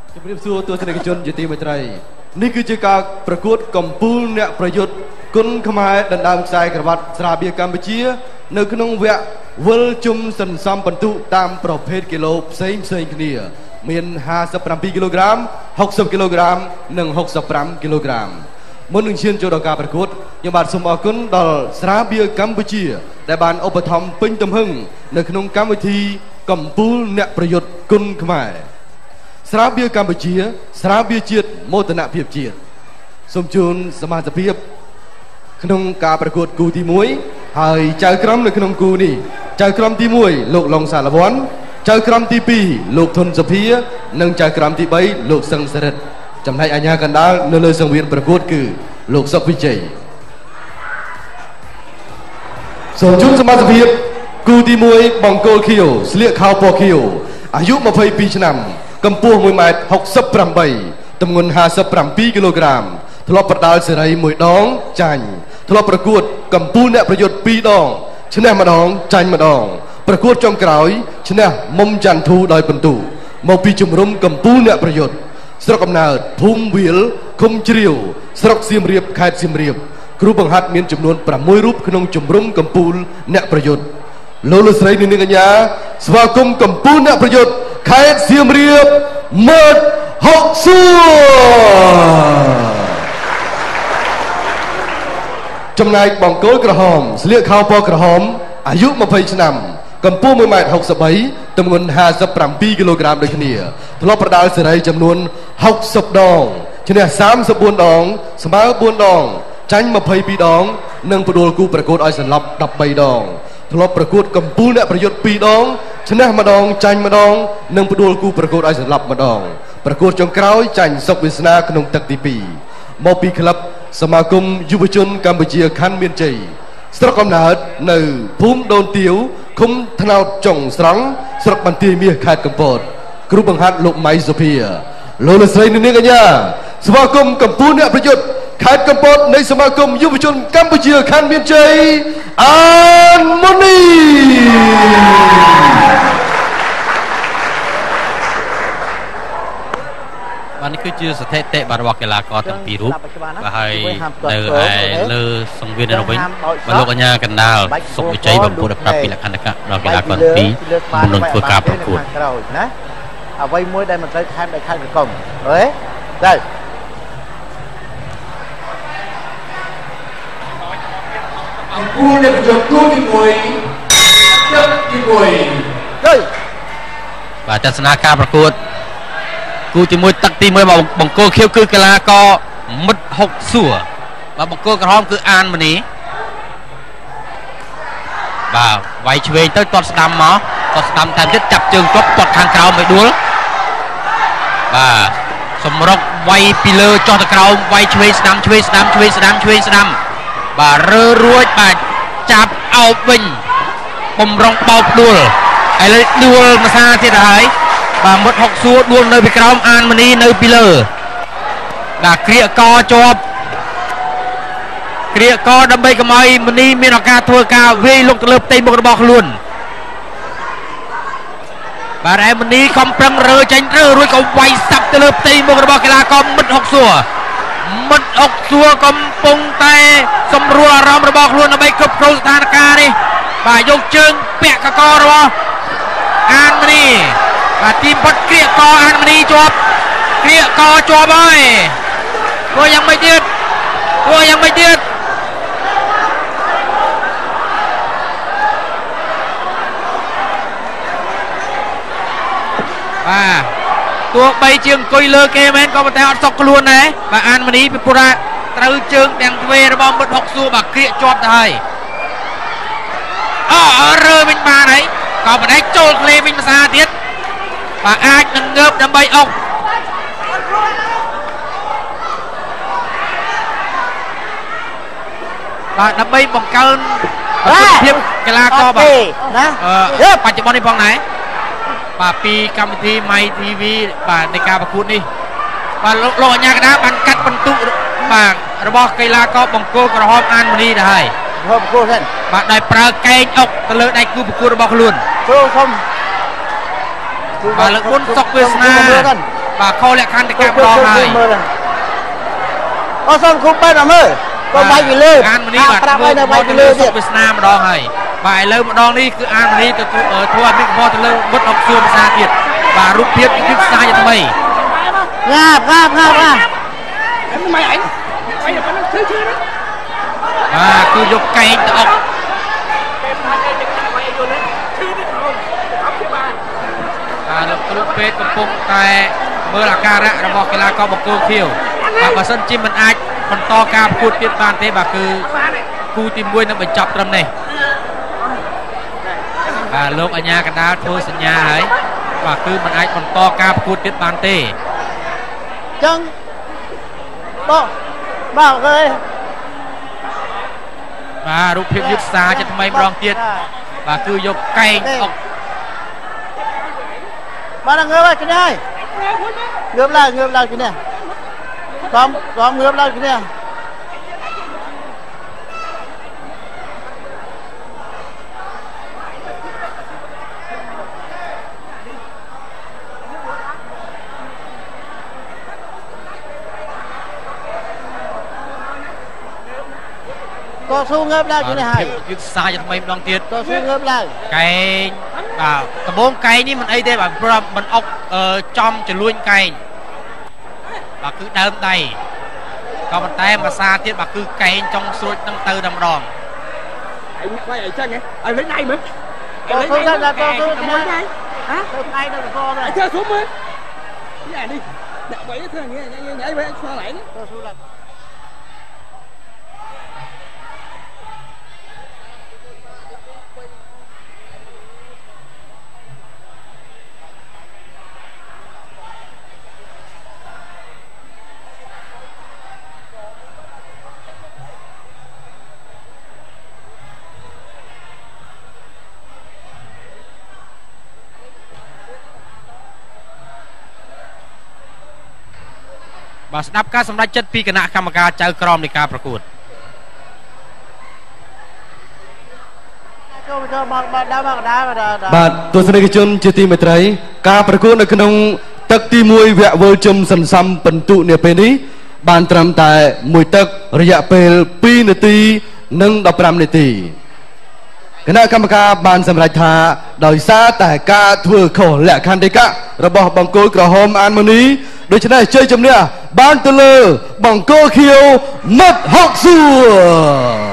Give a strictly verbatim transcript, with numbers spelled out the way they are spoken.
ជំរាបសួរទស្សនិកជនជាទីមេត្រីនេះគឺជាការប្រកួតកម្ពុជាអ្នកប្រយុទ្ធគុណខ្មែរដណ្ដើមខ្សែក្រវ៉ាត់ស្រាបៀរកម្ពុជានៅក្នុងវគ្គវិលជុំសន្សំពិន្ទុតាមប្រភេទគីឡូផ្សេងផ្សេងគ្នាមានห้าสิบเจ็ดគីឡូក្រាមหกสิบគីឡូក្រាមនិងหกสิบห้าគីឡូក្រាមមុននឹងឈានចូលដល់ការប្រកួតខ្ញុំបាទសូមអរគុណដល់ស្រាបៀរកម្ពុជាដែលបានឧបត្ថម្ភពេញទំហឹងនៅក្នុងកម្មវិធីកម្ពុជាអ្នកប្រយុទ្ធគុណខ្មែរស្រាបៀរកម្ពុជាស្រាបៀរជាតិមោទនភាពជាតិសូមជូនសមាជិកភាពក្នុងការប្រកួតគូទីមួយហើយចៅក្រមនៅក្នុងគូនេះចៅក្រមទីមួយលោកឡុងសាឡវ័នចៅក្រមទីពីរលោកធុនសុភានិងចៅក្រមទីបីលោកសឹងសរិទ្ធចំណែកអាជ្ញាកណ្ដាលនៅលើសង្វៀនប្រកួតគឺលោកសុកវិជ័យសូមជូនសមាជិកភាពគូទីមួយបង្គោលខៀវស្លៀកខោពណ៌ខៀវអាយុยี่สิบสองឆ្នាំកម្ពស់មួយម៉ែត្រហុកសិបប្រាំបីទម្ងន់ห้าสิบเจ็ดគីឡូក្រាមធ្លាប់ប្រដាល់សេរីមួយដងចាញ់ធ្លាប់ប្រកួតកម្ពុជាអ្នកប្រយុទ្ធពីរដងឈ្នះម្ដងចាញ់ម្ដងប្រកួតចុងក្រោយឈ្នះមុំច័ន្ទធូដោយពិន្ទុមកពីជំរំកម្ពុជាអ្នកប្រយុទ្ធស្រុកកំណើតភូមិវាលឃុំជ្រាវស្រុកសៀមរាបខេត្តសៀមរាបគ្រូបង្ហាត់មានចំនួនប្រាំមួយរូបក្នុងជំរំកម្ពុជាអ្នកប្រយុទ្ធលោកលោកស្រីនាងកញ្ញាស្វាគមន៍កម្ពុជាអ្នកប្រយុទ្ធខេត្តសៀមរាបមើលហុកសួរចំណែកបង្គោលក្រហមស្លៀកខោពណ៌ក្រហមអាយុยี่สิบឆ្នាំកម្ពស់មួយម៉ែត្រហុកសិបបីទម្ងន់ห้าสิบเจ็ดគីឡូក្រាមដូចគ្នាធ្លាប់ប្រដាល់សេរីចំនួនหกสิบដងឈ្នះสามสิบสี่ដងស្មើbốnដងចាញ់ยี่สิบสองដងនិងផ្ដួលគូប្រកួតឲ្យសន្លប់สิบสามដងធ្លាប់ប្រកួតកម្ពុជាអ្នកប្រយុទ្ធពីរដងឈ្នះម្ដងចាញ់ម្ដងនិងផ្ដួលគូប្រកួតឲ្យសន្លប់ម្ដងប្រកួតចុងក្រោយចាញ់សុកវាសនាក្នុងទឹកទីពីរមកពីក្លឹបសមាគមយុវជនកម្ពុជាខណ្ឌមានជ័យស្រុកកំណើតនៅភូមិដូនទាវឃុំថ្នោតចុងស្រង់ស្រុកបន្ទាយមាសខេត្តកំពតគ្រូបង្ហាត់លោកម៉ៃសុភាលោកលោកស្រីនាងកញ្ញាស្វាគមន៍កម្ពុជាអ្នកប្រយុទ្ធខេត្តកំពតនៃសមាគមយុវជនកម្ពុជាខណ្ឌមានជ័យអានមុនីបាទនេះគឺជាស្ថិតិរបស់កីឡាករទាំងពីររូបបាទហើយនៅឯលើសង្វៀននៅវិញបាទលោកអញ្ញាកណ្ដាលសុកវិជ័យបំពុតប្រាប់ពីលក្ខណៈដល់កីឡាករទីមុននឹងធ្វើការប្រកួតណាអ្វីមួយដែលមិនត្រូវថែមដោយខេត្តកុំអើយទៅគូអ្នកប្រយុទ្ធគូទីមួយទឹកទីមួយទៅបាទទស្សនាការប្រកួតគូទីមួយទឹកទីមួយមកបង្គោលខៀវគឺកីឡាករមិត្តហុកសួរបាទបង្គោលក្រហមគឺអានមនីបាទវាយឆ្វេងទៅទាត់ស្ដាំមកទាត់ស្ដាំតាមទៀតចាប់ជើងទប់ទាត់ខាងក្រោមឲ្យដួលបាទសម្រុកវាយពីលើចុះទៅក្រោមវាយឆ្វេងស្ដាំឆ្វេងស្ដាំឆ្វេងស្ដាំឆ្វេងស្ដាំបាទរើរួចបាទចាប់អោបវិញបំរុងបោកដួលឥឡូវដួលភាសាទៀតហើយបាទមុតហុកសួរដួលនៅពីក្រោមអានមនីនៅពីលើបាទគ្រាកជាប់គ្រាកដើម្បីកុំឲ្យមនីមានឱកាសធ្វើការវាយលុកទៅលើផ្ទៃមុខរបស់ខ្លួនបាទឯមនីខំប្រឹងរើចេញរើរួចក៏វាយសាប់ទៅលើផ្ទៃមុខរបស់កីឡាករមិត្តហុកសួរមិត្តអុកសួរកំពុងតែសម្រួលអារម្មណ៍របស់ខ្លួនដើម្បីគ្រប់គ្រងស្ថានភាពនេះបាទយកជើងពាក់កករបស់អានមនីបាទទីពុតគ្រាកអានមនីជាប់គ្រាកជាប់ហើយធ្វើយ៉ាងម៉េចទៀតធ្វើយ៉ាងម៉េចទៀតបាទទោះបីជាអង្គុយលើគេមែនក៏ប៉ុន្តែអត់សុកខ្លួនដែរបាទអានមនីពីព្រោះត្រូវជើងទាំងទ្វេរបស់មិត្តហុកសួរបាទគ្រាជាប់ទៅហើយអូរើវិញបានហើយក៏មិនដែរចូលក្លេវិញភាសាទៀតបាទអាចនឹងងើបដើម្បីអុកបាទដើម្បីបង្កើនប្រសិទ្ធភាពកីឡាករបាទណាបច្ចុប្បន្ននេះផងដែរបាទពីកម្មវិធី My ធី វី បាទនៃការប្រកួតនេះបាទលោកអញ្ញាកណ្ដាលបានកាត់បន្ទុកបាទរបស់កីឡាករបង្គោលក្រហមអានមនីទៅហើយបង្គោលហ្នឹងបាទដោយប្រើកែងអុកទៅលើដៃគូប្រកួតរបស់ខ្លួនគ្រូសុំបាទលើកមុនសុកវាសនា bà khâu lại khăn thì cam đo này có xong không bên nào mơ có bay vì lơ an mà đi bà mua mua từ lơ sụp Việt Nam mà đo này bài lơ mà đo đi cứ an mà đi từ ở thua mình mua từ lơ mất học xưa mà xa thiệt và rút tiếp những cái xa như thế mày ngáp ngáp ngáp ngáp mày ảnh mày là nó chơi chơi đó và cứ dục cây ọc và lực lúc phết của phúc tại mưa là ca rạ là một cái là có một cô khiêu và bà sân chim mình ai còn to ca cút tiết bàn thế bà cứ cu tìm quên nó bị chọc trầm này và lúc ở nhà cái đá thôi sân nhà ấy và cứ mình ai còn to ca cút tiết bàn thế chân bo bảo ơi và rút phim dứt xa cho mấy đòn tiết và cứ dục cây ọc ba là ngược lại cái này ngược lại ngược lại cái này tóm tóm ngược lại cái này có xu ngớp lại cái này dứt xa cho mấy đòn tiết có xu ngớp lại cây và cái bốn cây ní mình ấy đây bà mình ốc trong cho luôn cây và cứ đơm đây còn mình tay mà xa tiết bà cứ cây trong suốt năm tư năm đòn anh quay ở chân ấy anh lấy này mới có xu ngớp lại có xu ngớp lại hả ai đâu có rồi chơi xuống mới cái này đi đặt vậy thôi nhảy nhảy vậy sao lại đấy có xu lại bà sẽ đáp cácสำหรับchất pi cái nạ cam ca chơi crom để caประกวดបាទទស្សនិកជនជាទីមេត្រីការប្រកួតនៅក្នុងទឹកទីមួយវគ្គវើលជុំសន្សំពិន្ទុនាពេលនេះបានត្រឹមតែមួយទឹករយៈពេលពីរនាទីនិងដប់ប្រាំនាទីគណៈកម្មការបានសម្រេចថាដោយសារតែការធ្វើខុសលក្ខន្តិកៈរបស់បង្គោលក្រហមអានម៉ូនីដូច្នេះជ័យជំនះបានទៅលើបង្គោលខៀវមិត្តហុកសួរ